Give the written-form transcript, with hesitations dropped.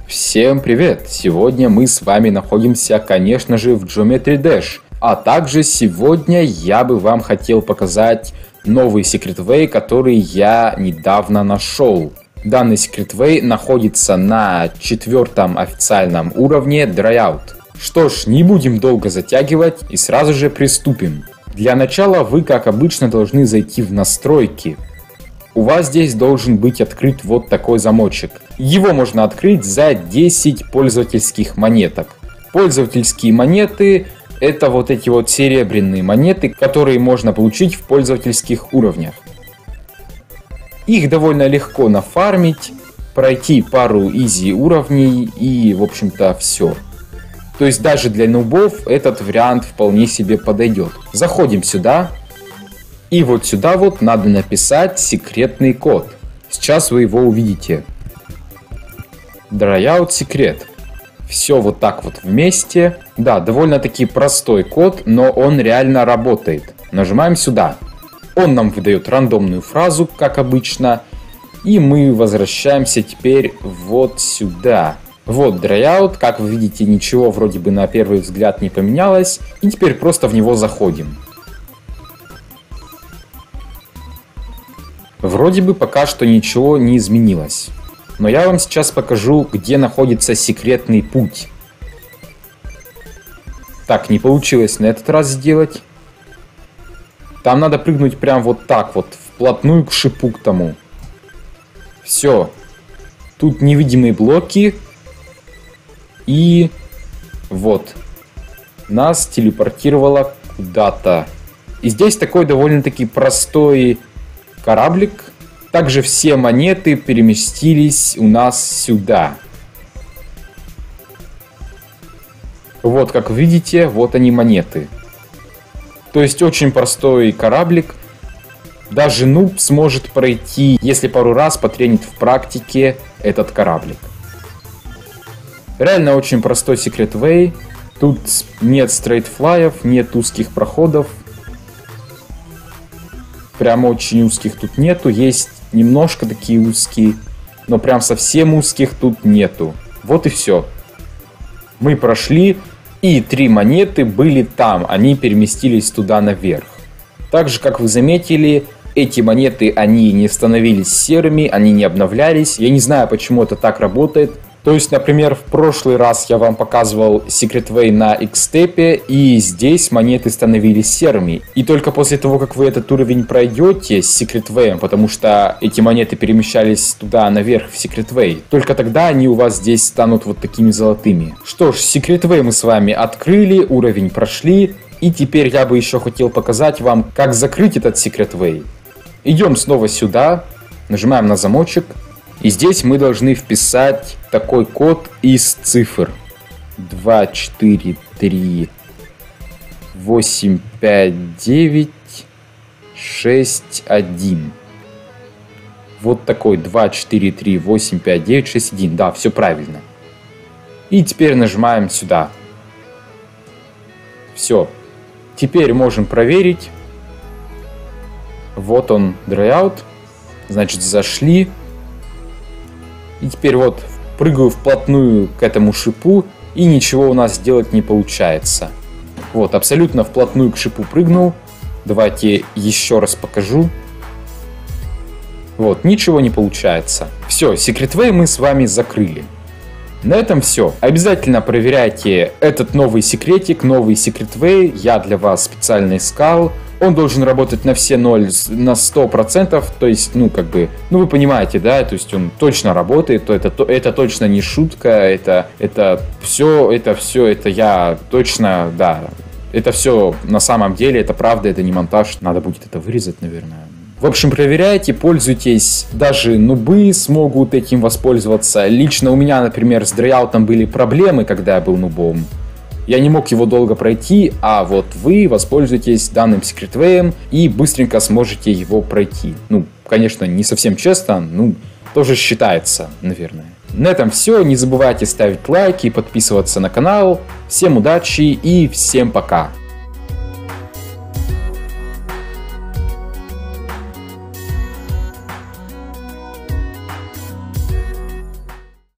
Всем привет! Сегодня мы с вами находимся, конечно же, в Geometry Dash. А также сегодня я бы вам хотел показать новый Secret Way, который я недавно нашел. Данный Secret Way находится на 4-м официальном уровне Dryout. Что ж, не будем долго затягивать и сразу же приступим. Для начала вы, как обычно, должны зайти в настройки. У вас здесь должен быть открыт вот такой замочек. Его можно открыть за 10 пользовательских монеток. Пользовательские монеты — это вот эти вот серебряные монеты, которые можно получить в пользовательских уровнях. Их довольно легко нафармить, пройти пару изи уровней и, в общем-то, все. То есть даже для нубов этот вариант вполне себе подойдет. Заходим сюда. И вот сюда вот надо написать секретный код. Сейчас вы его увидите. Dryout секрет. Все вот так вот вместе. Да, довольно-таки простой код, но он реально работает. Нажимаем сюда. Он нам выдает рандомную фразу, как обычно. И мы возвращаемся теперь вот сюда. Вот Dryout. Как вы видите, ничего вроде бы на первый взгляд не поменялось. И теперь просто в него заходим. Вроде бы пока что ничего не изменилось. Но я вам сейчас покажу, где находится секретный путь. Так, не получилось на этот раз сделать. Там надо прыгнуть прям вот так вот, вплотную к шипу к тому. Все. Тут невидимые блоки. И вот. Нас телепортировало куда-то. И здесь такой довольно-таки простой кораблик. Также все монеты переместились у нас сюда. Вот, как видите, вот они монеты. То есть очень простой кораблик. Даже нуб сможет пройти, если пару раз потренит в практике этот кораблик. Реально очень простой Secret Way. Тут нет стрейт-флаев, нет узких проходов. Прям очень узких тут нету. Есть немножко такие узкие, но прям совсем узких тут нету. Вот и все. Мы прошли, и 3 монеты были там. Они переместились туда наверх. Также, как вы заметили, эти монеты, они не становились серыми, они не обновлялись. Я не знаю, почему это так работает. То есть, например, в прошлый раз я вам показывал Secret Way на X-Step, и здесь монеты становились серыми. И только после того, как вы этот уровень пройдете с Secret Way, потому что эти монеты перемещались туда наверх в Secret Way, только тогда они у вас здесь станут вот такими золотыми. Что ж, Secret Way мы с вами открыли, уровень прошли, и теперь я бы еще хотел показать вам, как закрыть этот Secret Way. Идем снова сюда, нажимаем на замочек. И здесь мы должны вписать такой код из цифр. 2, 4, 3, 8, 5, 9, 6, 1. Вот такой 2, 4, 3, 8, 5, 9, 6, 1. Да, все правильно. И теперь нажимаем сюда. Все. Теперь можем проверить. Вот он, Dryout. Значит, зашли. И теперь вот прыгаю вплотную к этому шипу, и ничего у нас сделать не получается. Вот, абсолютно вплотную к шипу прыгнул. Давайте еще раз покажу. Вот, ничего не получается. Все, Secret Way мы с вами закрыли. На этом все. Обязательно проверяйте этот новый секретик, новый Secret Way. Я для вас специально искал. Он должен работать на все 0, на 100%, то есть, вы понимаете, да, то есть он точно работает, это точно не шутка, это я точно, да, это все на самом деле, это правда, это не монтаж, надо будет это вырезать, наверное. В общем, проверяйте, пользуйтесь, даже нубы смогут этим воспользоваться. Лично у меня, например, с Dryout были проблемы, когда я был нубом. Я не мог его долго пройти, а вот вы воспользуетесь данным Secret Way и быстренько сможете его пройти. Конечно, не совсем честно, тоже считается, наверное. На этом все. Не забывайте ставить лайки и подписываться на канал. Всем удачи и всем пока.